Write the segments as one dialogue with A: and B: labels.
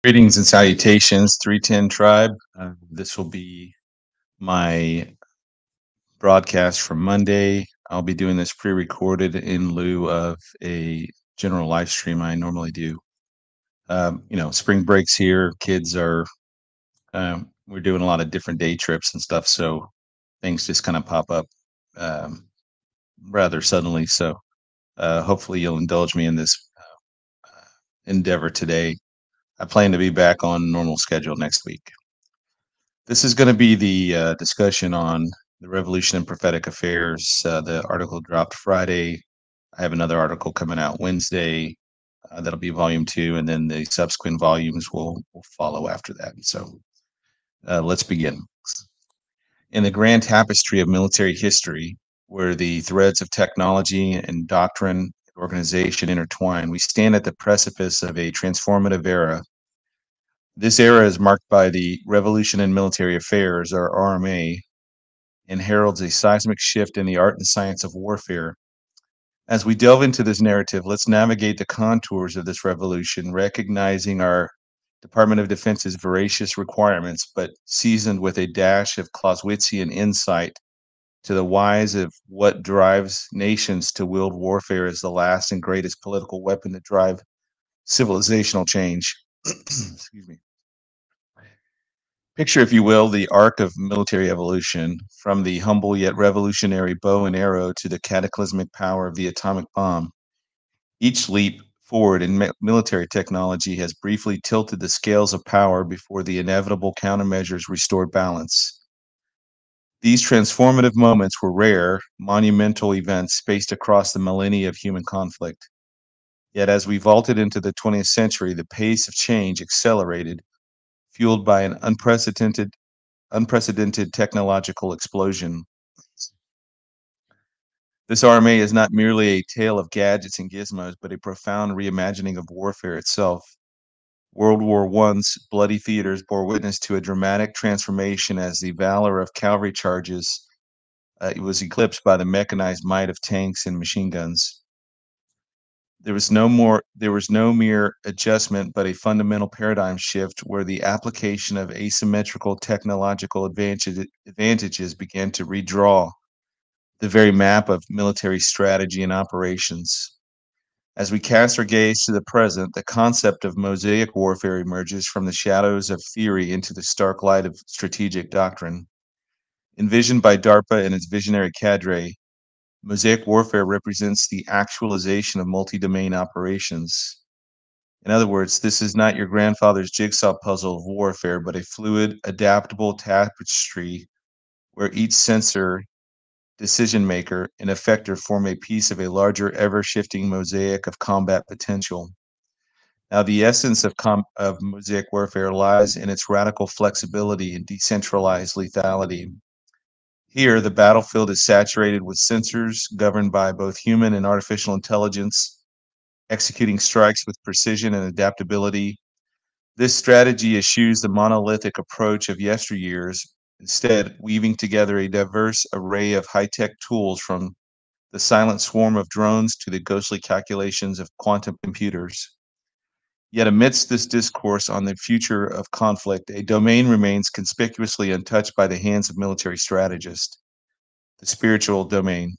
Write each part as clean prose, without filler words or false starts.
A: Greetings and salutations, 310 Tribe. This will be my broadcast from Monday. I'll be doing this pre recorded in lieu of a general live stream I normally do. Spring breaks here. Kids are, we're doing a lot of different day trips and stuff. So things just kind of pop up um, rather suddenly. So hopefully you'll indulge me in this endeavor today. I plan to be back on normal schedule next week. This is going to be the discussion on the revolution in prophetic affairs. The article dropped Friday. I have another article coming out Wednesday. That'll be volume two, and then the subsequent volumes will follow after that. So let's begin. In the grand tapestry of military history, where the threads of technology and doctrine and organization intertwine, we stand at the precipice of a transformative era. This era is marked by the Revolution in Military Affairs, or RMA, and heralds a seismic shift in the art and science of warfare. As we delve into this narrative, let's navigate the contours of this revolution, recognizing our Department of Defense's voracious requirements, but seasoned with a dash of Clausewitzian insight to the whys of what drives nations to wield warfare as the last and greatest political weapon to drive civilizational change. Excuse me. Picture, if you will, the arc of military evolution from the humble yet revolutionary bow and arrow to the cataclysmic power of the atomic bomb. Each leap forward in military technology has briefly tilted the scales of power before the inevitable countermeasures restored balance. These transformative moments were rare, monumental events spaced across the millennia of human conflict. Yet, as we vaulted into the 20th century, the pace of change accelerated, fueled by an unprecedented technological explosion. This RMA is not merely a tale of gadgets and gizmos, but a profound reimagining of warfare itself. World War I's bloody theaters bore witness to a dramatic transformation as the valor of cavalry charges it was eclipsed by the mechanized might of tanks and machine guns. There was no mere adjustment, but a fundamental paradigm shift where the application of asymmetrical technological advantages began to redraw the very map of military strategy and operations. As we cast our gaze to the present, the concept of mosaic warfare emerges from the shadows of theory into the stark light of strategic doctrine. Envisioned by DARPA and its visionary cadre, mosaic warfare represents the actualization of multi domain operations. In other words, this is not your grandfather's jigsaw puzzle of warfare, but a fluid, adaptable tapestry where each sensor, decision maker, and effector form a piece of a larger, ever shifting mosaic of combat potential. Now, the essence of mosaic warfare lies in its radical flexibility and decentralized lethality. Here, the battlefield is saturated with sensors governed by both human and artificial intelligence, executing strikes with precision and adaptability. This strategy eschews the monolithic approach of yesteryears, instead, weaving together a diverse array of high tech tools from the silent swarm of drones to the ghostly calculations of quantum computers. Yet, amidst this discourse on the future of conflict, a domain remains conspicuously untouched by the hands of military strategists: the spiritual domain.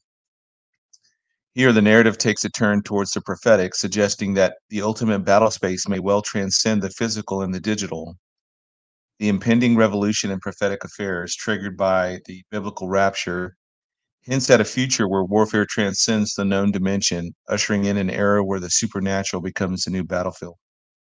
A: Here, the narrative takes a turn towards the prophetic, suggesting that the ultimate battle space may well transcend the physical and the digital. The impending revolution in prophetic affairs, triggered by the biblical rapture, hints at a future where warfare transcends the known dimension, ushering in an era where the supernatural becomes the new battlefield.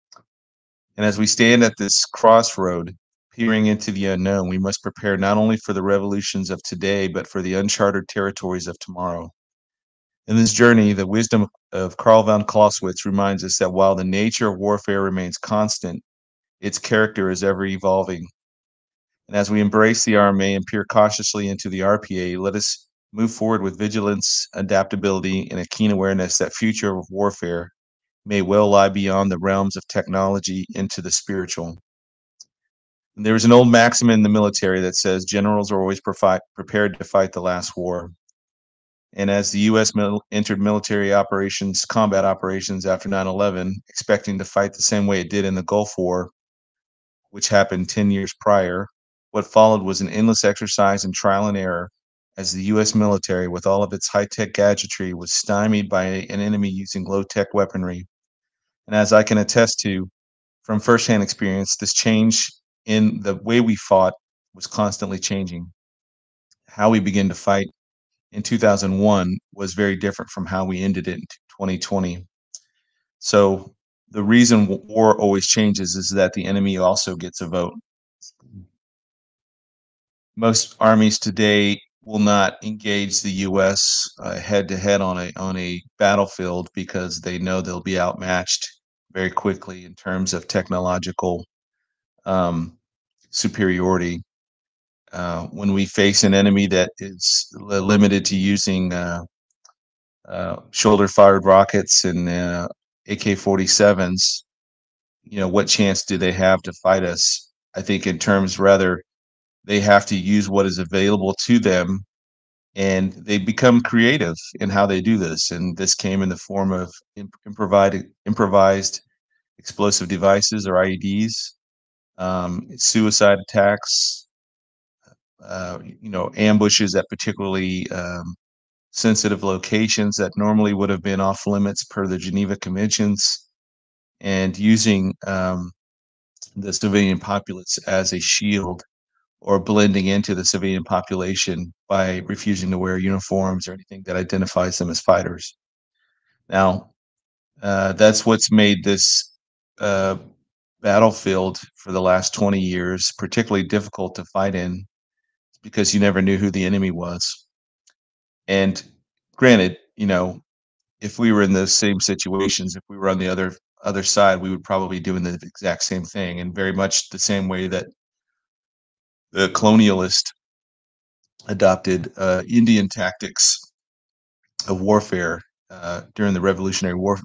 A: And as we stand at this crossroad, peering into the unknown, we must prepare not only for the revolutions of today, but for the uncharted territories of tomorrow. In this journey, the wisdom of Karl von Clausewitz reminds us that while the nature of warfare remains constant, its character is ever evolving. And as we embrace the RMA and peer cautiously into the RPA, let us move forward with vigilance, adaptability, and a keen awareness that future of warfare may well lie beyond the realms of technology into the spiritual. And there is an old maxim in the military that says generals are always prepared to fight the last war. And as the U.S. entered military operations, combat operations after 9/11, expecting to fight the same way it did in the Gulf War, which happened 10 years prior. What followed was an endless exercise in trial and error as the US military, with all of its high tech gadgetry, was stymied by an enemy using low tech weaponry. And as I can attest to from firsthand experience, this change in the way we fought was constantly changing. How we began to fight in 2001 was very different from how we ended it in 2020. So the reason war always changes is that the enemy also gets a vote. Most armies today will not engage the U.S. Head to head on a battlefield because they know they'll be outmatched very quickly in terms of technological um, superiority. When we face an enemy that is limited to using shoulder-fired rockets and AK-47s, what chance do they have to fight us? I think in terms rather they have to use what is available to them, and they become creative in how they do this. And this came in the form of improvised explosive devices or IEDs, suicide attacks, ambushes at particularly sensitive locations that normally would have been off limits per the Geneva Conventions, and using the civilian populace as a shield or blending into the civilian population by refusing to wear uniforms or anything that identifies them as fighters. Now, that's what's made this uh, battlefield for the last 20 years particularly difficult to fight in, because you never knew who the enemy was. And granted, if we were in those same situations, if we were on the other side, we would probably be doing the exact same thing, in very much the same way that the colonialist adopted Indian tactics of warfare during the Revolutionary War.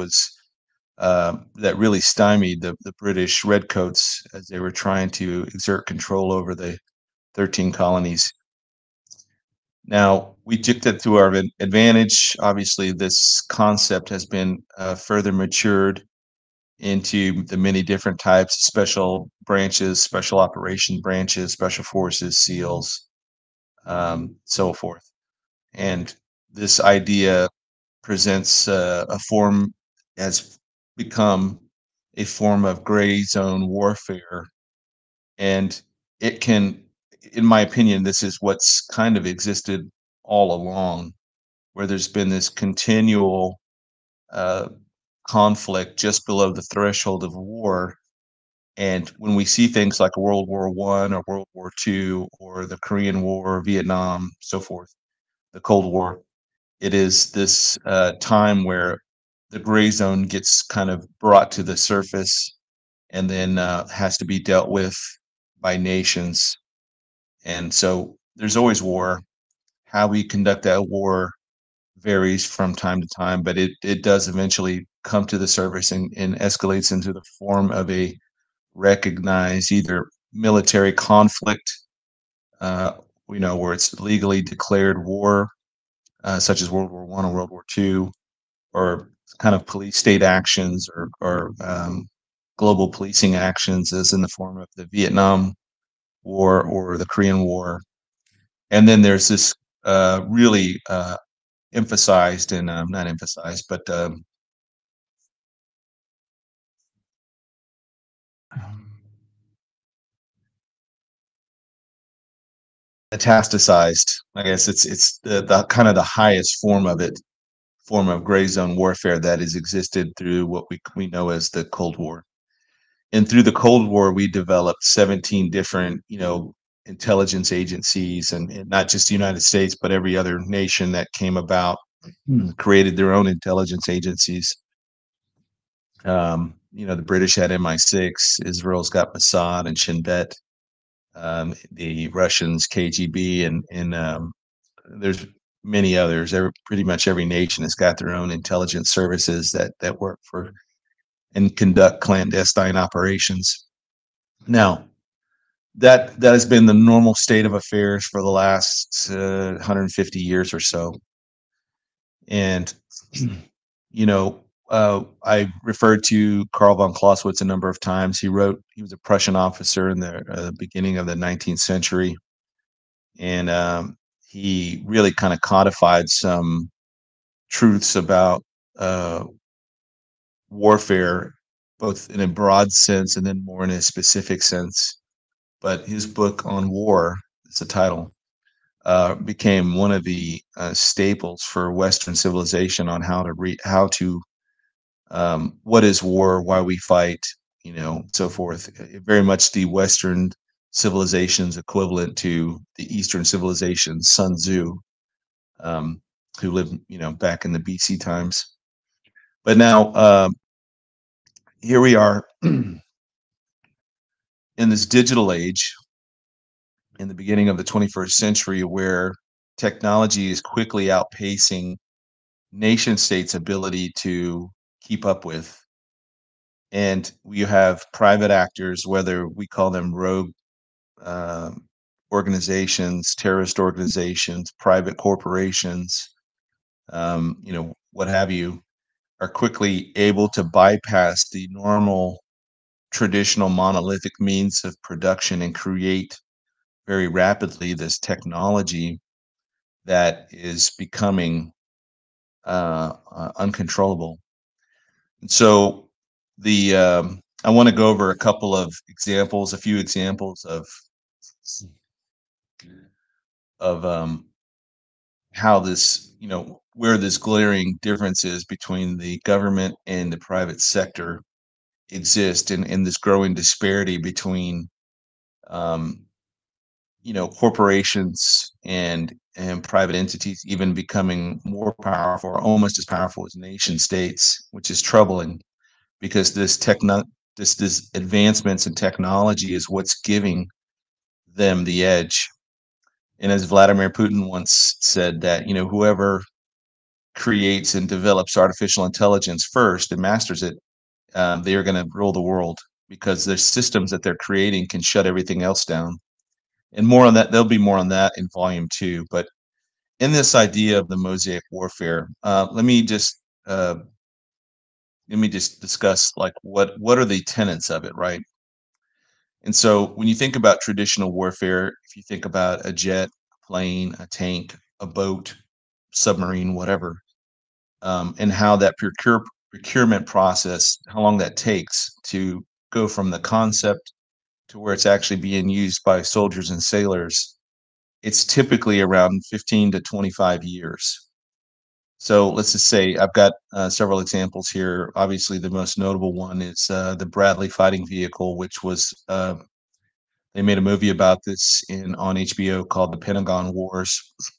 A: That really stymied the British redcoats as they were trying to exert control over the 13 colonies. Now, we took that to our advantage. Obviously, this concept has been further matured into the many different types, special branches, special operation branches, special forces, SEALs, so forth. And this idea presents a form, has become a form of gray zone warfare. And it can, in my opinion, this is what's kind of existed all along, where there's been this continual uh, conflict just below the threshold of war. And when we see things like World War I or World War II or the Korean War, Vietnam, so forth, the Cold War, it is this time where the gray zone gets kind of brought to the surface and then has to be dealt with by nations. And so there's always war. How we conduct that war varies from time to time, but it does eventually come to the surface and escalates into the form of a recognized either military conflict, uh, where it's legally declared war, such as World War I or World War II, or kind of police state actions or global policing actions, as in the form of the Vietnam War or the Korean War. And then there's this really emphasized and not emphasized, but metastasized. I guess it's the kind of the highest form of it, form of gray zone warfare that has existed through what we know as the Cold War. And through the Cold War, we developed 17 different, intelligence agencies, and not just the United States, but every other nation that came about created their own intelligence agencies. The British had MI6, Israel's got Mossad and Shin Bet, the Russians KGB, and there's many others. Pretty much every nation has got their own intelligence services that work for and conduct clandestine operations. Now, that has been the normal state of affairs for the last 150 years or so. And, I referred to Karl von Clausewitz a number of times. He was a Prussian officer in the beginning of the 19th century, and he really kind of codified some truths about uh, warfare, both in a broad sense and then more in a specific sense. But his book on war, it's the title, became one of the staples for Western civilization on how to what is war, why we fight, so forth. Very much the Western civilization's equivalent to the Eastern civilization, Sun Tzu, um, who lived, back in the BC times. But now here we are in this digital age, in the beginning of the 21st century, where technology is quickly outpacing nation states' ability to keep up with. And you have private actors, whether we call them rogue um, organizations, terrorist organizations, private corporations, what have you, are quickly able to bypass the normal traditional monolithic means of production and create very rapidly this technology that is becoming uncontrollable. And so I want to go over a couple of examples, a few examples of how this, where this glaring difference is between the government and the private sector exist, and this growing disparity between um, corporations and private entities even becoming more powerful or almost as powerful as nation states, which is troubling because this advancements in technology is what's giving them the edge. And as Vladimir Putin once said, that whoever creates and develops artificial intelligence first and masters it, they are going to rule the world because their systems that they're creating can shut everything else down. And more on that, there'll be more on that in volume two. But in this idea of the mosaic warfare, uh, let me just discuss like what are the tenets of it, right? And so when you think about traditional warfare, if you think about a jet, a plane, a tank, a boat, submarine, whatever, and how that procurement process, how long that takes to go from the concept to where it's actually being used by soldiers and sailors, it's typically around 15 to 25 years. So let's just say I've got several examples here. Obviously, the most notable one is the Bradley fighting vehicle, which was they made a movie about this in on HBO called The Pentagon Wars,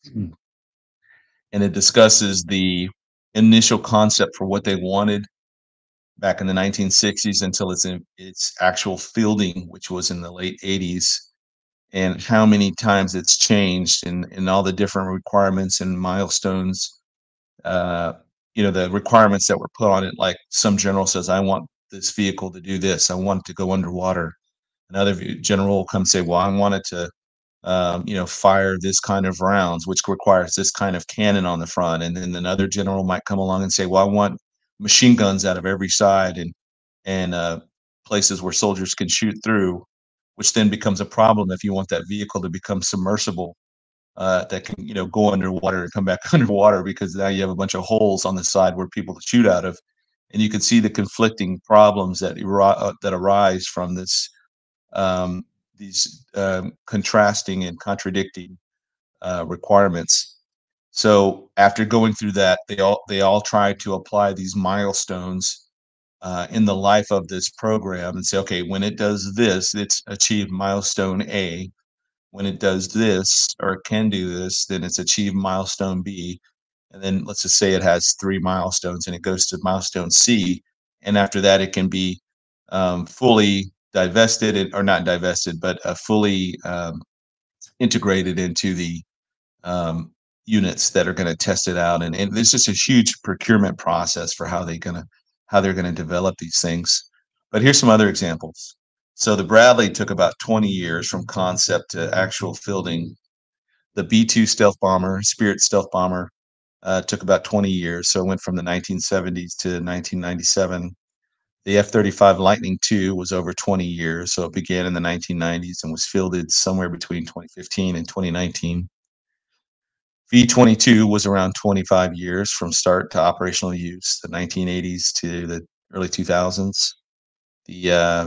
A: and it discusses the initial concept for what they wanted back in the 1960s until its actual fielding, which was in the late 80s, and how many times it's changed and all the different requirements and milestones. Uh, the requirements that were put on it, like some general says, I want this vehicle to do this. I want it to go underwater. Another general will come say, well, I want it to fire this kind of rounds, which requires this kind of cannon on the front. And then another general might come along and say, well, I want machine guns out of every side and places where soldiers can shoot through, which then becomes a problem if you want that vehicle to become submersible, that can, go underwater and come back underwater, because now you have a bunch of holes on the side where people shoot out of. And you can see the conflicting problems that arise from um, these contrasting and contradicting requirements. So after going through that, they all try to apply these milestones in the life of this program and say, okay, when it does this, it's achieved milestone A. When it does this or it can do this, then it's achieved milestone B. And then let's just say it has 3 milestones and it goes to milestone C. And after that, it can be fully divested, or not divested, but fully integrated into the um, units that are going to test it out. And there's just a huge procurement process for how they're going to develop these things. But here's some other examples. So the Bradley took about 20 years from concept to actual fielding. The B-2 stealth bomber, Spirit stealth bomber, took about 20 years, so it went from the 1970s to 1997. The F-35 Lightning II was over 20 years, so it began in the 1990s and was fielded somewhere between 2015 and 2019. V-22 was around 25 years from start to operational use, the 1980s to the early 2000s. The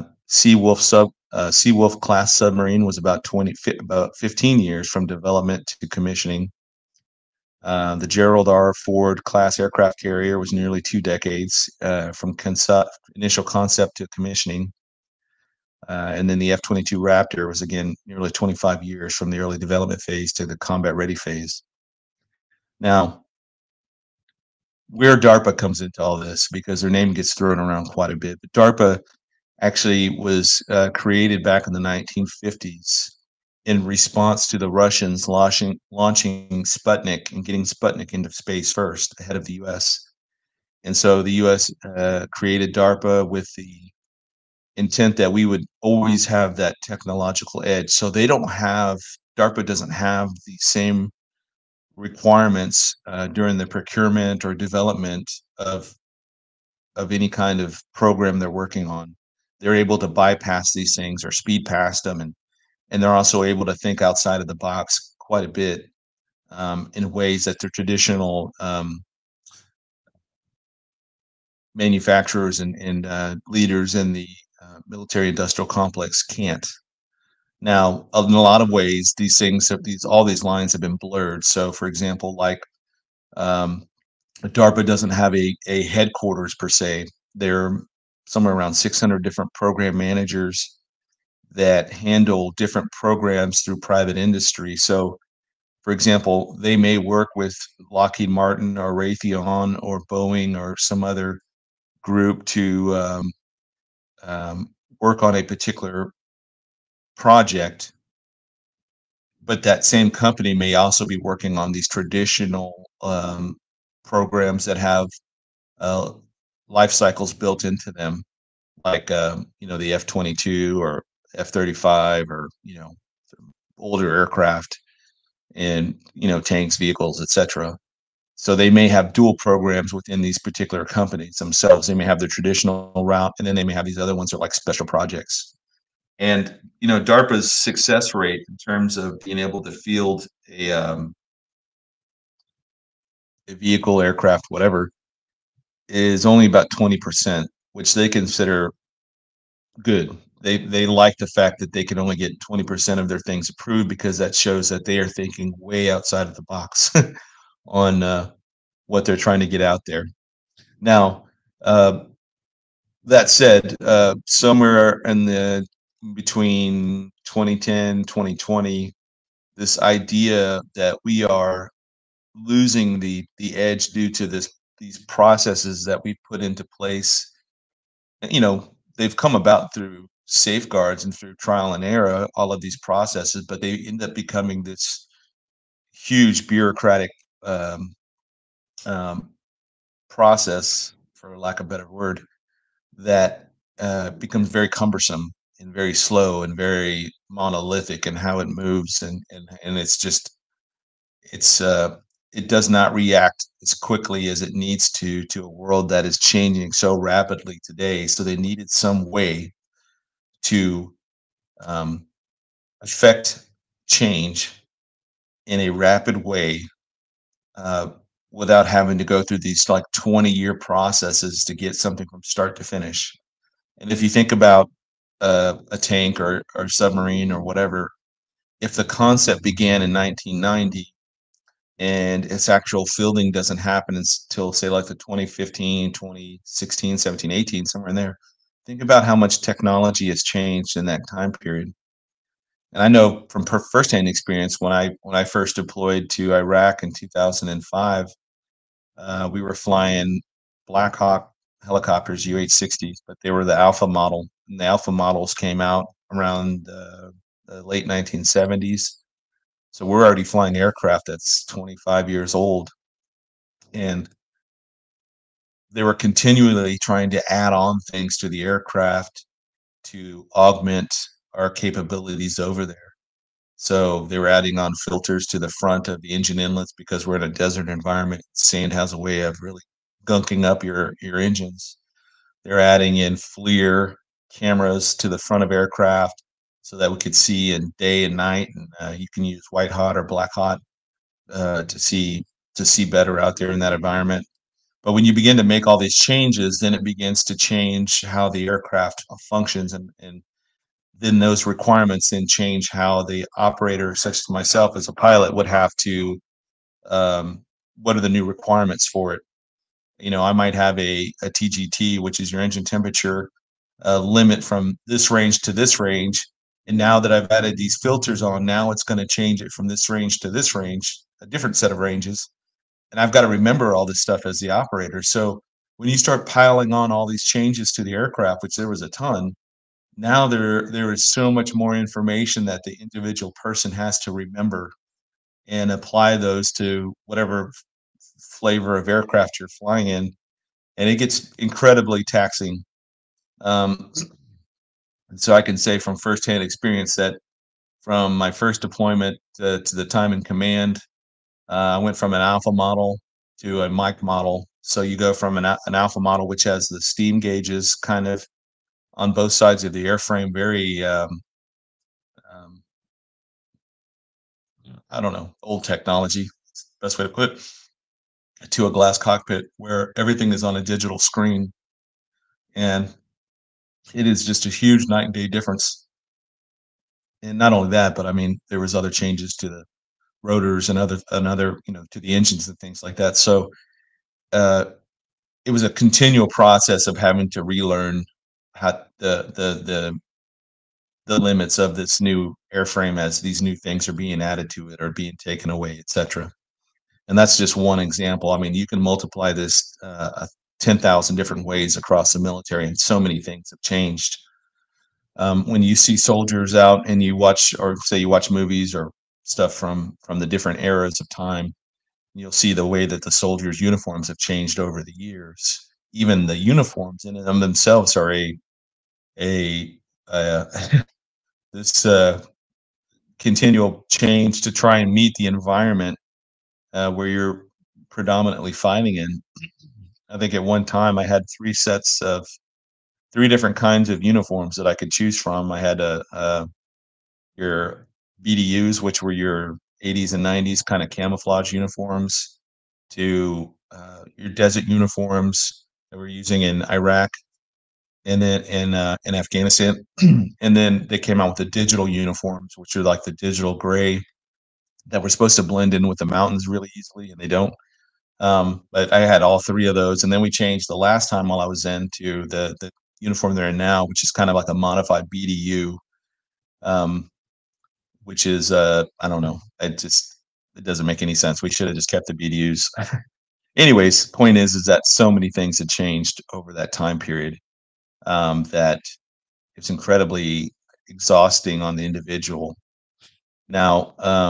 A: Seawolf class submarine was about 15 years from development to commissioning. The Gerald R. Ford class aircraft carrier was nearly 2 decades from initial concept to commissioning. And then the F-22 Raptor was again nearly 25 years from the early development phase to the combat ready phase. Now, where DARPA comes into all this, because their name gets thrown around quite a bit, but DARPA actually was created back in the 1950s in response to the Russians launching Sputnik and getting Sputnik into space first ahead of the US. And so the US created DARPA with the intent that we would always have that technological edge. So DARPA doesn't have the same requirements during the procurement or development of any kind of program they're working on. They're able to bypass these things or speed past them, and they're also able to think outside of the box quite a bit in ways that the traditional manufacturers and leaders in the military industrial complex can't. Now, in a lot of ways, all these lines have been blurred. So, for example, like um, DARPA doesn't have a headquarters per se. There are somewhere around 600 different program managers that handle different programs through private industry. So, for example, they may work with Lockheed Martin or Raytheon or Boeing or some other group to um, work on a particular project, but that same company may also be working on these traditional programs that have uh, life cycles built into them, like the F-22 or F-35 or older aircraft and tanks, vehicles, etc. So they may have dual programs within these particular companies themselves. They may have their traditional route, and then they may have these other ones that are like special projects. And DARPA's success rate in terms of being able to field a vehicle, aircraft, whatever, is only about 20%, which they consider good. They like the fact that they can only get 20% of their things approved because that shows that they are thinking way outside of the box on what they're trying to get out there. Now, uh, that said, somewhere in the between 2010, 2020, this idea that we are losing the edge due to these processes that we put into place, they've come about through safeguards and through trial and error, all of these processes, but they end up becoming this huge bureaucratic um, um, process, for lack of a better word, that becomes very cumbersome and very slow and very monolithic in how it moves, and it's it does not react as quickly as it needs to a world that is changing so rapidly today. So they needed some way to um, affect change in a rapid way uh, without having to go through these like 20-year processes to get something from start to finish. And if you think about a tank or submarine or whatever, if the concept began in 1990 and its actual fielding doesn't happen until say like the 2015, 2016, 17, 18, somewhere in there, think about how much technology has changed in that time period. And I know from firsthand experience when I first deployed to Iraq in 2005, we were flying Black Hawk helicopters, UH-60s, but they were the Alpha model, and the Alpha models came out around the late 1970s. So we're already flying aircraft that's 25 years old, and they were continually trying to add on things to the aircraft to augment our capabilities over there. So they were adding on filters to the front of the engine inlets because we're in a desert environment. Sand has a way of really gunking up your engines. They're adding in FLIR cameras to the front of aircraft so that we could see in day and night, and you can use white hot or black hot to see better out there in that environment. But when you begin to make all these changes, then it begins to change how the aircraft functions, and then those requirements then change how the operator, such as myself as a pilot, would have to. What are the new requirements for it? I might have a TGT, which is your engine temperature limit from this range to this range. And now that I've added these filters on, now it's going to change it from this range to this range, a different set of ranges. And I've got to remember all this stuff as the operator. So when you start piling on all these changes to the aircraft, which there was a ton, now there is so much more information that the individual person has to remember and apply those to whatever flavor of aircraft you're flying in, and it gets incredibly taxing. Um, so I can say from firsthand experience that from my first deployment to the time in command, I went from an alpha model to a mic model. So you go from an alpha model, which has the steam gauges kind of on both sides of the airframe, very um, I don't know, old technology, best way to put it, to a glass cockpit where everything is on a digital screen, and it is just a huge night and day difference. And not only that, but I mean, there was other changes to the rotors and other to the engines and things like that. So uh, it was a continual process of having to relearn how the limits of this new airframe as these new things are being added to it or being taken away, etc. And that's just one example. I mean, you can multiply this 10,000 different ways across the military, and so many things have changed. When you see soldiers out and you watch, or say you watch movies or stuff from the different eras of time, you'll see the way that the soldiers' uniforms have changed over the years. Even the uniforms in them themselves are a uh, this continual change to try and meet the environment where you're predominantly fighting in. I think at one time I had three different kinds of uniforms that I could choose from. I had your BDUs, which were your 80s and 90s kind of camouflage uniforms, to your desert uniforms that we're using in Iraq and then in Afghanistan. And then they came out with the digital uniforms, which are like the digital gray that were supposed to blend in with the mountains really easily, and they don't. But I had all three of those, and then we changed the last time while I was in to the uniform they're in now, which is kind of like a modified BDU, um, which is I don't know, it doesn't make any sense. We should have just kept the BDUs. Anyways, point is that so many things had changed over that time period that it's incredibly exhausting on the individual. Now,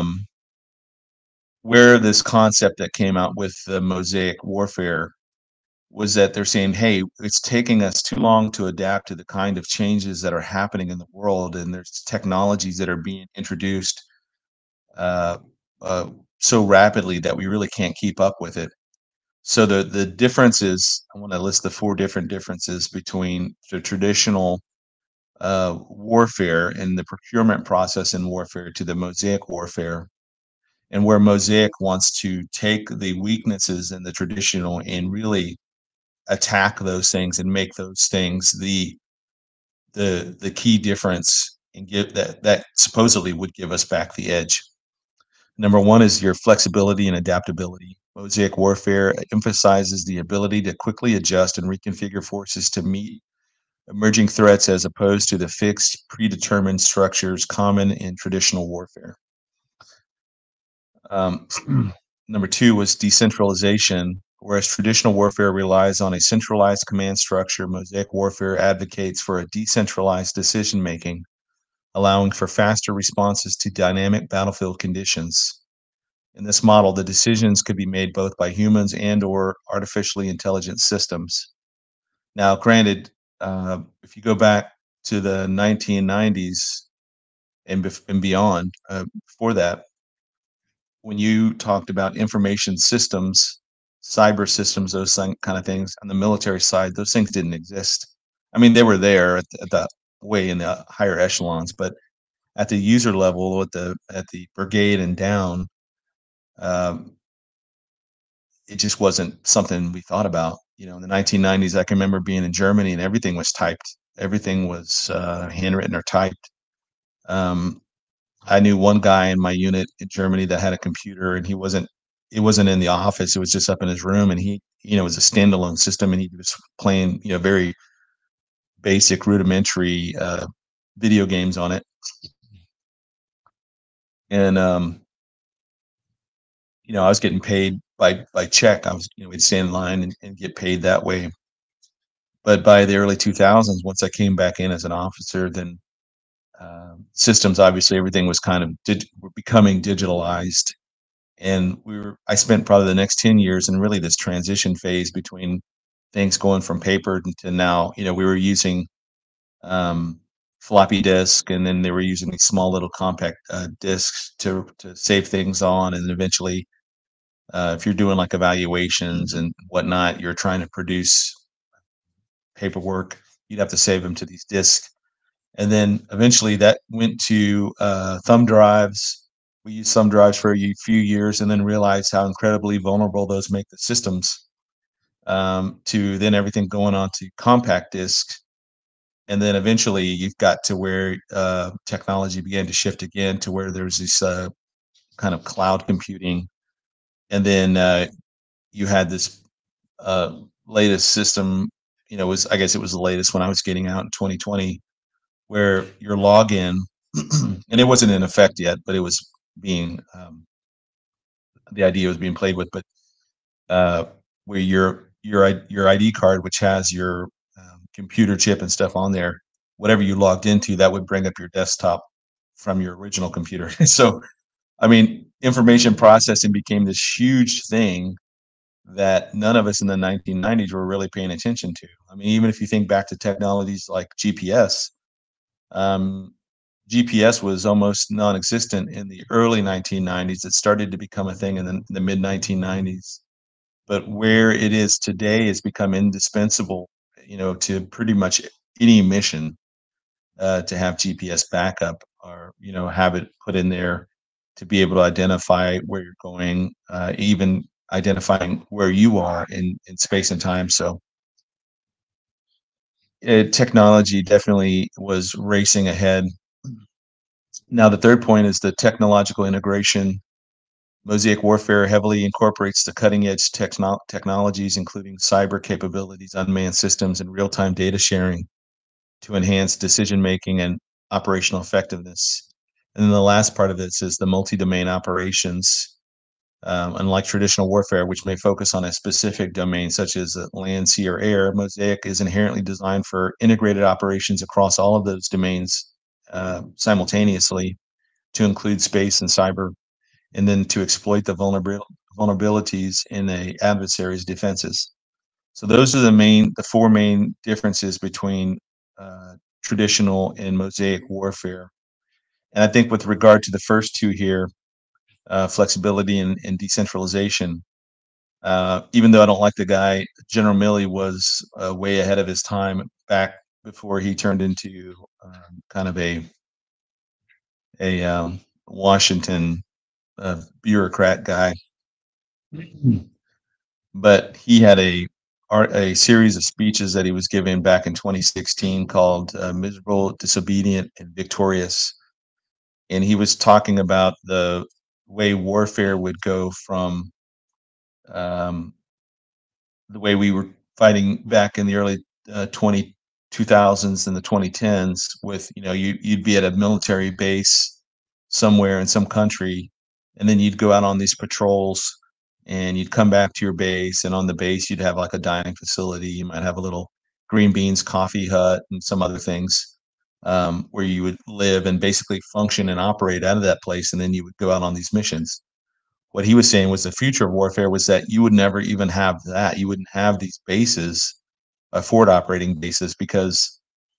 A: where this concept that came out with the mosaic warfare was that they're saying, hey, it's taking us too long to adapt to the kind of changes that are happening in the world, and there's technologies that are being introduced uh, uh, so rapidly that we really can't keep up with it. So the differences, I want to list the four different differences between the traditional warfare and the procurement process in warfare to the mosaic warfare, and where mosaic wants to take the weaknesses in the traditional and really attack those things and make those things the key difference and give that supposedly would give us back the edge. Number one is your flexibility and adaptability. Mosaic warfare emphasizes the ability to quickly adjust and reconfigure forces to meet emerging threats as opposed to the fixed, predetermined structures common in traditional warfare. Um, Number two was decentralization. Whereas traditional warfare relies on a centralized command structure, mosaic warfare advocates for a decentralized decision making, allowing for faster responses to dynamic battlefield conditions. In this model, the decisions could be made both by humans and or artificially intelligent systems. Now, granted, if you go back to the 1990s, and beyond. Before that, when you talked about information systems, cyber systems, those kind of things on the military side, those things didn't exist. I mean, they were there at the way in the higher echelons, but at the user level, at the brigade and down, um, it just wasn't something we thought about. You know, in the 1990s, I can remember being in Germany and everything was typed. Everything was handwritten or typed. Um, I knew one guy in my unit in Germany that had a computer, and it wasn't in the office. It was just up in his room, and it was a standalone system, and he was playing, very basic, rudimentary video games on it. And I was getting paid by check. We'd stand in line and get paid that way. But by the early 2000s, once I came back in as an officer, then systems, obviously, everything was kind of were becoming digitalized, and I spent probably the next 10 years in really this transition phase between things going from paper to now. We were using um, floppy disk, and then they were using these small little compact disks to save things on, and then eventually, if you're doing like evaluations and whatnot, you're trying to produce paperwork, you'd have to save them to these disks. And then eventually that went to thumb drives. We used thumb drives for a few years and then realized how incredibly vulnerable those make the systems, to then everything going on to compact discs. And then eventually you've got to where technology began to shift again to where there's this kind of cloud computing. And then you had this latest system, I guess it was the latest when I was getting out in 2020, where your login, and it wasn't in effect yet, but it was being, the idea was being played with, but uh, where your ID card, which has your computer chip and stuff on there, whatever you logged into, that would bring up your desktop from your original computer. So, I mean, information processing became this huge thing that none of us in the 1990s were really paying attention to. I mean, even if you think back to technologies like GPS, um, GPS was almost non-existent in the early 1990s. It started to become a thing in the mid 1990s. But where it is today has become indispensable, to pretty much any mission, to have GPS backup, or have it put in there to be able to identify where you're going, even identifying where you are in space and time. So technology definitely was racing ahead. Now, the third point is the technological integration. Mosaic warfare heavily incorporates the cutting edge technologies, including cyber capabilities, unmanned systems, and real time data sharing to enhance decision making and operational effectiveness. And then the last part of this is the multi domain operations. Unlike traditional warfare, which may focus on a specific domain such as land, sea, or air, Mosaic is inherently designed for integrated operations across all of those domains simultaneously, to include space and cyber, and then to exploit the vulnerabilities in a adversary's defenses. So those are the four main differences between traditional and Mosaic warfare. And I think with regard to the first two here, flexibility and decentralization, even though I don't like the guy, General Milley was way ahead of his time back before he turned into kind of a Washington bureaucrat guy. But he had a series of speeches that he was giving back in 2016 called "Miserable, Disobedient, and Victorious," and he was talking about the way warfare would go from um, the way we were fighting back in the early 2000s and the 2010s, with you'd be at a military base somewhere in some country, and then you'd go out on these patrols, and you'd come back to your base, and on the base you'd have like a dining facility. You might have a little green beans coffee hut and some other things, where you would live and basically function and operate out of that place, and then you would go out on these missions. What he was saying was the future of warfare was that you would never even have that. You wouldn't have these bases, forward operating bases, because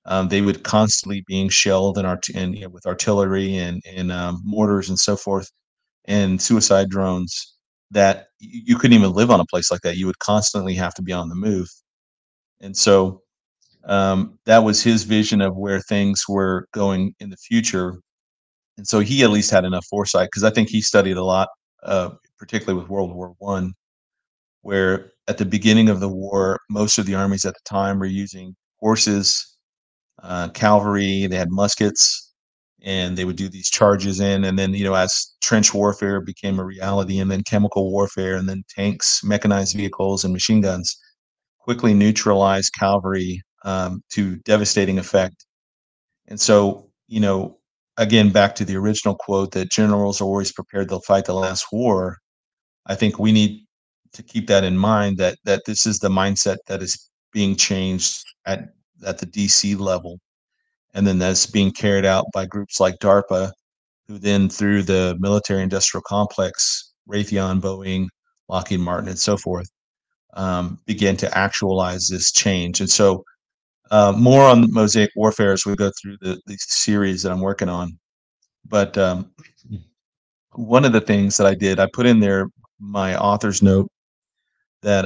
A: They would constantly being shelled and with artillery and mortars and so forth, and suicide drones that you couldn't even live on a place like that. You would constantly have to be on the move. And so that was his vision of where things were going in the future. And so he at least had enough foresight because I think he studied a lot, particularly with World War One, where at the beginning of the war, most of the armies at the time were using horses, cavalry. They had muskets, and they would do these charges in. And then, as trench warfare became a reality, and then chemical warfare, and then tanks, mechanized vehicles, and machine guns quickly neutralized cavalry to devastating effect. And so, again, back to the original quote that generals are always prepared to fight the last war. I think we need to keep that in mind that this is the mindset that is being changed at the DC level, and then that's being carried out by groups like DARPA, who then through the military industrial complex, Raytheon, Boeing, Lockheed Martin, and so forth, began to actualize this change. And so, more on Mosaic warfare as we go through the series that I'm working on. But one of the things that I did, I put in there my author's note that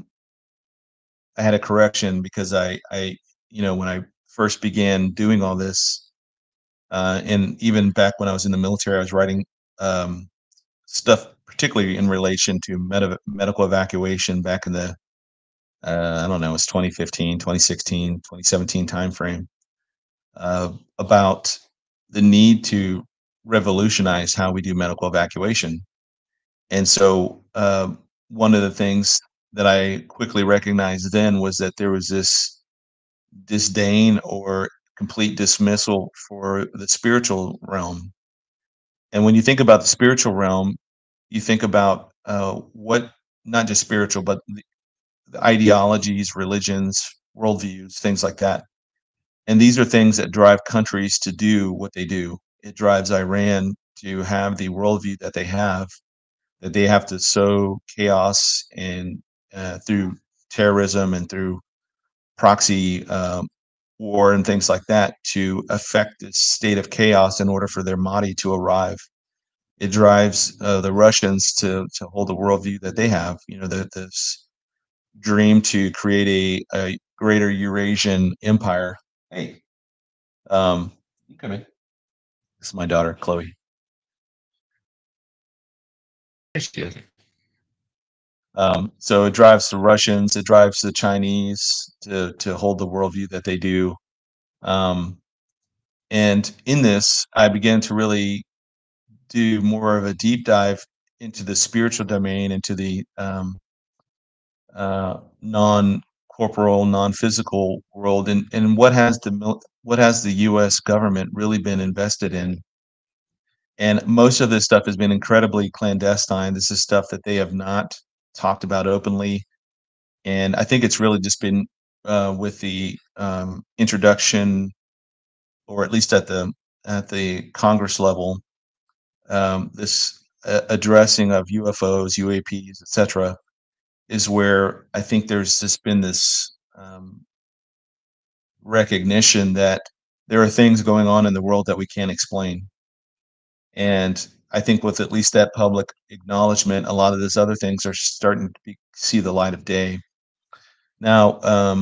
A: I had a correction because when I first began doing all this, and even back when I was in the military, I was writing stuff, particularly in relation to medical evacuation back in the, I don't know, it was 2015, 2016, 2017 timeframe, about the need to revolutionize how we do medical evacuation. And so, one of the things that I quickly recognized then was that there was this disdain or complete dismissal for the spiritual realm. And when you think about the spiritual realm, you think about what, not just spiritual, but the ideologies, religions, worldviews, things like that. And these are things that drive countries to do what they do. It drives Iran to have the worldview that they have to sow chaos and through terrorism and through proxy war and things like that to affect this state of chaos in order for their Mahdi to arrive. It drives the Russians to hold the worldview that they have. This dream to create a greater Eurasian empire. Hey, you come in. This is my daughter, Chloe. There she is. So it drives the Russians, it drives the Chinese to hold the worldview that they do. Um, and in this, I began to really do more of a deep dive into the spiritual domain, into the non-corporal, non-physical world, and what has the U.S. government really been invested in. And most of this stuff has been incredibly clandestine. This is stuff that they have not talked about openly. And I think it's really just been with the introduction, or at least at the Congress level, this addressing of UFOs, UAPs, etc., is where I think there's just been this recognition that there are things going on in the world that we can't explain. And I think with at least that public acknowledgement, a lot of these other things are starting to see the light of day. Now,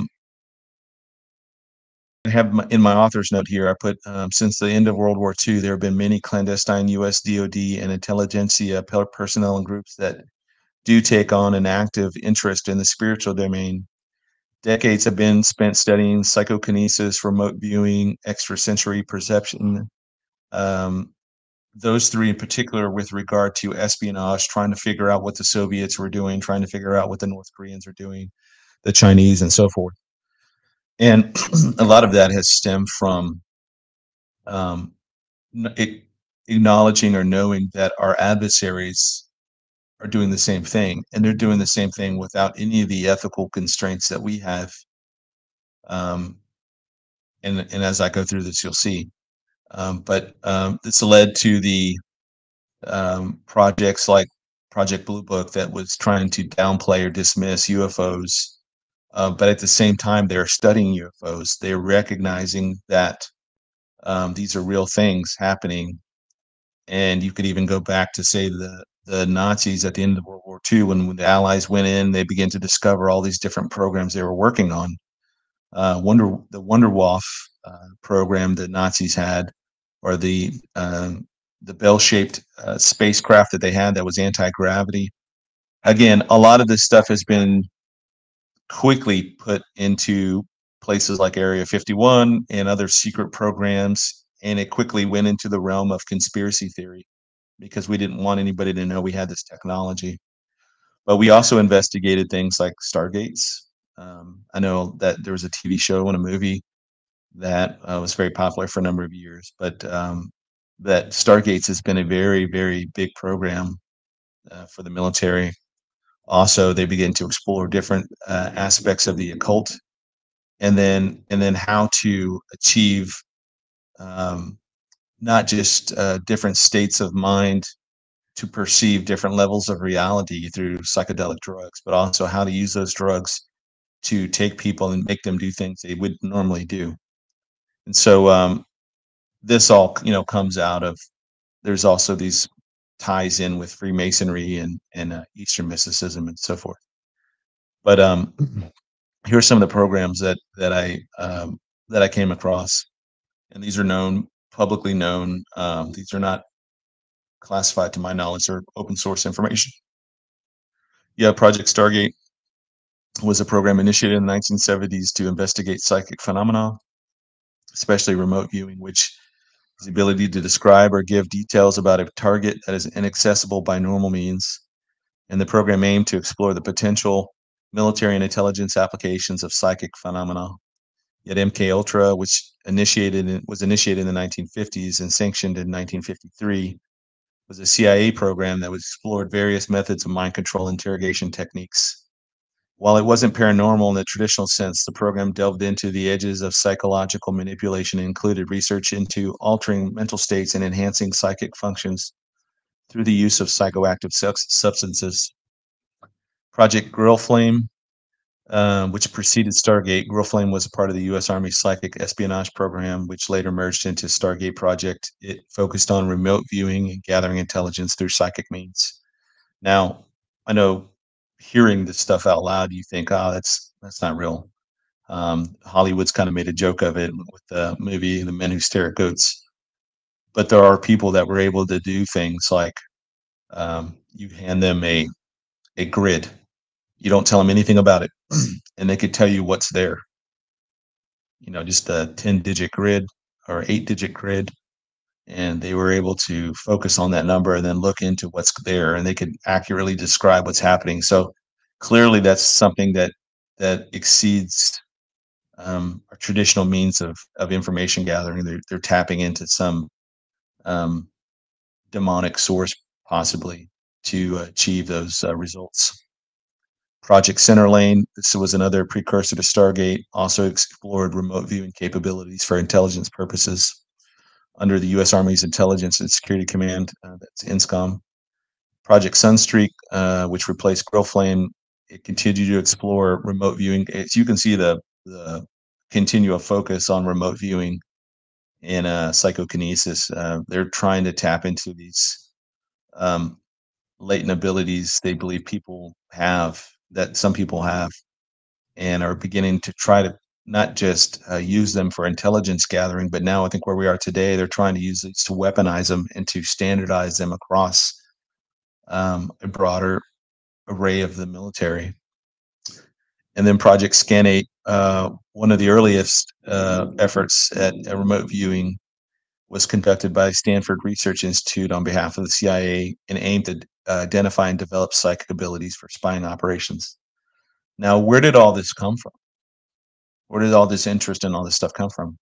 A: I have in my author's note here, I put, since the end of World War II, there have been many clandestine US DoD and intelligentsia personnel and groups that do take on an active interest in the spiritual domain. Decades have been spent studying psychokinesis, remote viewing, extrasensory perception. Those three in particular with regard to espionage, trying to figure out what the Soviets were doing, trying to figure out what the North Koreans are doing, the Chinese, and so forth. And a lot of that has stemmed from um, acknowledging or knowing that our adversaries are doing the same thing, and they're doing the same thing without any of the ethical constraints that we have. Um, and as I go through this, you'll see. But this led to the projects like Project Blue Book that was trying to downplay or dismiss UFOs But at the same time, they're studying UFOs. They're recognizing that these are real things happening. And you could even go back to say the Nazis at the end of World War II, when the Allies went in, they began to discover all these different programs they were working on. The Wunderwaffe program that Nazis had, or the bell-shaped spacecraft that they had that was anti-gravity. Again, a lot of this stuff has been quickly put into places like Area 51 and other secret programs, and it quickly went into the realm of conspiracy theory because we didn't want anybody to know we had this technology. But we also investigated things like Stargates. I know that there was a TV show and a movie that was very popular for a number of years, but that Stargates has been a very, very big program for the military. Also, they begin to explore different aspects of the occult, and then how to achieve um, not just different states of mind to perceive different levels of reality through psychedelic drugs, but also how to use those drugs to take people and make them do things they would normally do. And so this all comes out of, there's also these ties in with Freemasonry and Eastern mysticism and so forth. But here are some of the programs that I came across, and these are publicly known. These are not classified to my knowledge; they're open source information. Yeah, Project Stargate was a program initiated in the 1970s to investigate psychic phenomena, especially remote viewing, which is the ability to describe or give details about a target that is inaccessible by normal means. And the program aimed to explore the potential military and intelligence applications of psychic phenomena. Yet MK Ultra, which was initiated in the 1950s and sanctioned in 1953, was a CIA program that explored various methods of mind control interrogation techniques. While it wasn't paranormal in the traditional sense, the program delved into the edges of psychological manipulation and included research into altering mental states and enhancing psychic functions through the use of psychoactive substances. Project Grill Flame, which preceded Stargate. Grill Flame was a part of the U.S. Army psychic espionage program, which later merged into Stargate Project. It focused on remote viewing and gathering intelligence through psychic means. Now, I know hearing this stuff out loud, you think, "Oh, that's not real." Hollywood's kind of made a joke of it with the movie "The Men Who Stare at Goats," but there are people that were able to do things like you hand them a grid, you don't tell them anything about it, and they could tell you what's there. Just a 10-digit grid or 8-digit grid, and they were able to focus on that number and then look into what's there, and they could accurately describe what's happening. So clearly, that's something that exceeds our traditional means of information gathering. They're tapping into some um, demonic source, possibly, to achieve those results. Project Centerlane, this was another precursor to Stargate, also explored remote viewing capabilities for intelligence purposes under the U.S. Army's Intelligence and Security Command, that's INSCOM. Project Sunstreak, which replaced Grill Flame, it continued to explore remote viewing. As you can see, the continual focus on remote viewing and psychokinesis. They're trying to tap into these um, latent abilities they believe people have, that some people have, and are beginning to try to not just use them for intelligence gathering, but now I think where we are today, they're trying to use these to weaponize them and to standardize them across a broader array of the military. And then Project Scan8, one of the earliest efforts at remote viewing, was conducted by Stanford Research Institute on behalf of the CIA and aimed at identify and develop psychic abilities for spying operations. Now, where did all this come from? Where did all this interest in all this stuff come from?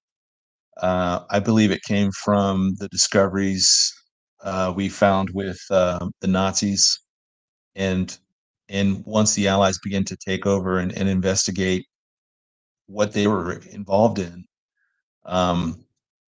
A: I believe it came from the discoveries we found with the Nazis, and once the Allies began to take over and investigate what they were involved in, um,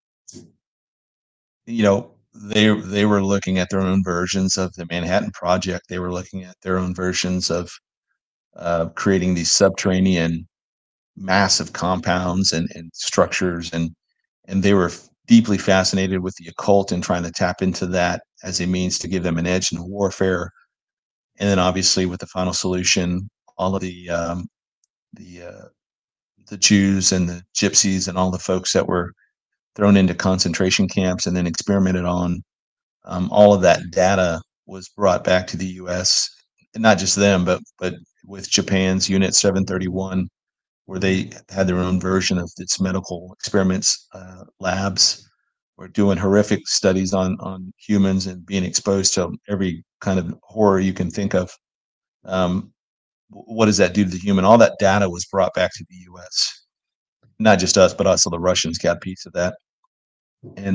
A: they were looking at their own versions of the Manhattan Project. They were looking at their own versions creating these subterranean massive compounds and structures, and they were deeply fascinated with the occult and trying to tap into that as a means to give them an edge in warfare. And then obviously with the final solution, all of the the Jews and the gypsies and all the folks that were thrown into concentration camps and then experimented on, all of that data was brought back to the U.S. And not just them, but with Japan's Unit 731, where they had their own version of its medical experiments labs, were doing horrific studies on humans and being exposed to every kind of horror you can think of. Um, what does that do to the human? All that data was brought back to the U.S. Not just us, but also the Russians got a piece of that. And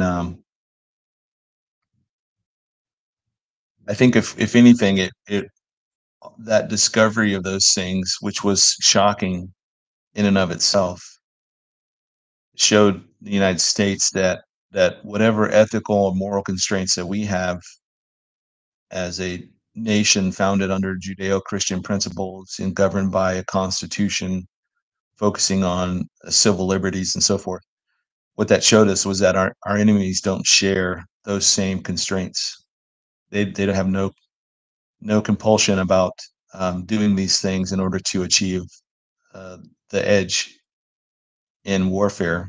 A: I think if anything, it that discovery of those things, which was shocking in and of itself, showed the United States that whatever ethical or moral constraints that we have as a nation founded under Judeo-Christian principles and governed by a constitution focusing on civil liberties and so forth, what that showed us was that our enemies don't share those same constraints. They don't have no compulsion about doing these things in order to achieve uh, the edge in warfare.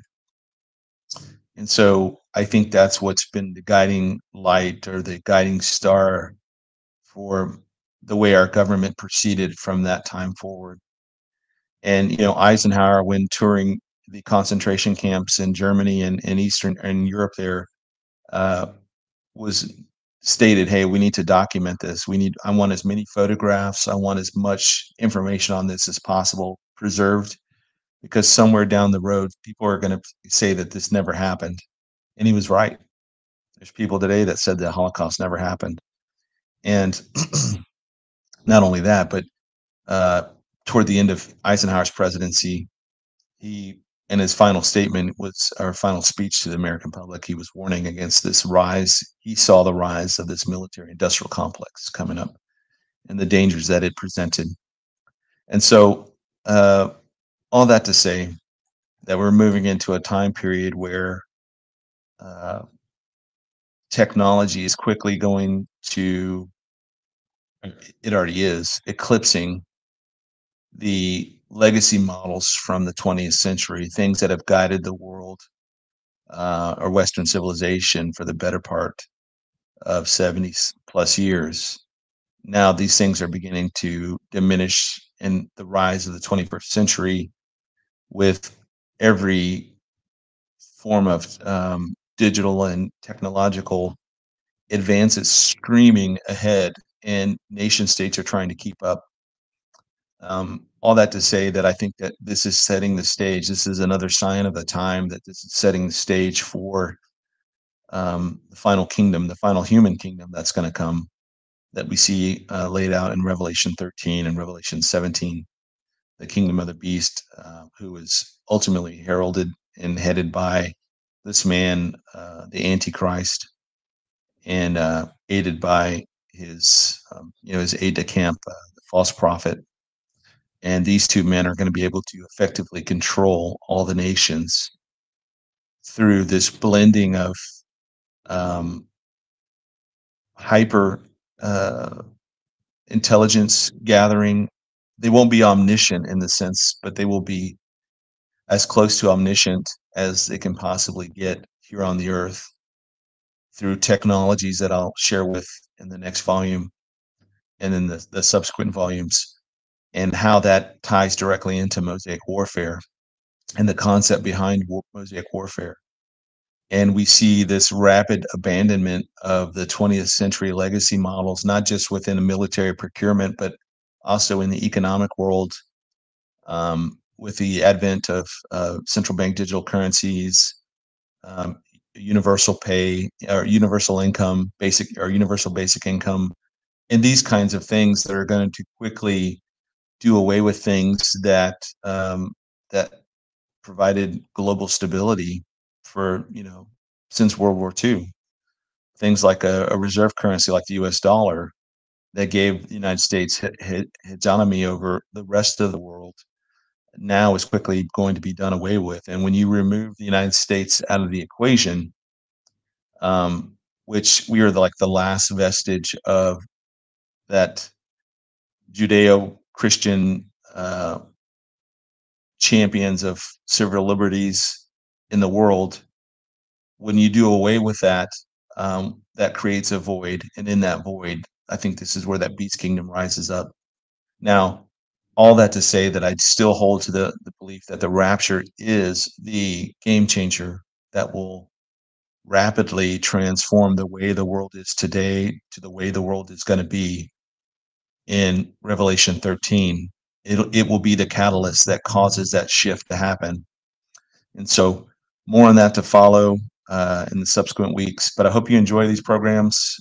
A: And so I think that's what's been the guiding light or the guiding star for the way our government proceeded from that time forward. And Eisenhower, when touring the concentration camps in Germany and Eastern and Europe, there uh, was stated, "Hey, we need to document this. I want as many photographs. I want as much information on this as possible preserved, because somewhere down the road, people are going to say that this never happened." And he was right. There's people today that said the Holocaust never happened. And not only that, but uh, toward the end of Eisenhower's presidency, he, in his final statement, was our final speech to the American public, he was warning against this rise. He saw the rise of this military industrial complex coming up and the dangers that it presented. And so, all that to say that we're moving into a time period where uh, technology is quickly going to, it already is, eclipsing the legacy models from the 20th century, things that have guided the world or Western civilization for the better part of 70 plus years. Now these things are beginning to diminish in the rise of the 21st century, with every form of digital and technological advances streaming ahead, and nation states are trying to keep up. All that to say that I think that this is setting the stage. This is another sign of the time that this is setting the stage for the final kingdom, the final human kingdom that's going to come, that we see laid out in Revelation 13 and Revelation 17, the kingdom of the beast, who is ultimately heralded and headed by this man, the Antichrist, and aided by his aide de camp, the false prophet. And these two men are going to be able to effectively control all the nations through this blending of um, hyper uh, intelligence gathering. They won't be omniscient in the sense, but they will be as close to omniscient as they can possibly get here on the earth through technologies that I'll share with in the next volume and in the subsequent volumes, and how that ties directly into Mosaic warfare and the concept behind Mosaic warfare. And we see this rapid abandonment of the 20th century legacy models, not just within the military procurement, but also in the economic world, with the advent of central bank digital currencies, um, universal pay or universal income, basic or universal basic income, and these kinds of things that are going to quickly do away with things that provided global stability for since World War II. Things like a reserve currency like the U.S. dollar that gave the United States hegemony over the rest of the world now is quickly going to be done away with. And when you remove the United States out of the equation, um, which we are like the last vestige of that Judeo-Christian champions of civil liberties in the world, when you do away with that, that creates a void, and in that void, I think this is where that beast kingdom rises up. Now, all that to say that I still hold to the belief that the rapture is the game changer that will rapidly transform the way the world is today to the way the world is going to be in Revelation 13. It will be the catalyst that causes that shift to happen. And so, more on that to follow in the subsequent weeks. But I hope you enjoy these programs.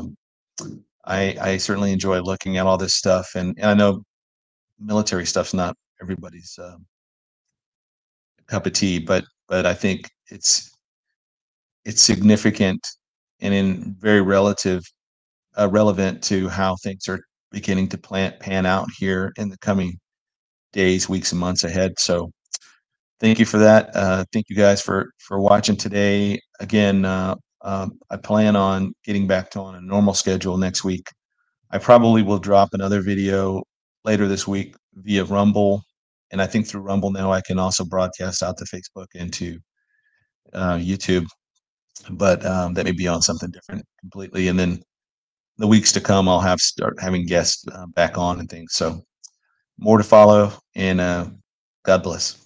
A: I certainly enjoy looking at all this stuff, and I know military stuff's not everybody's cup of tea, but I think it's significant and in very relevant to how things are beginning to pan out here in the coming days, weeks, and months ahead. So thank you for that. Thank you guys for watching today. Again, I plan on getting back to on a normal schedule next week. I probably will drop another video later this week via Rumble, and I think through Rumble now I can also broadcast out to Facebook and to YouTube. But that may be on something different completely. And then the weeks to come, I'll start having guests back on and things. So more to follow, and God bless.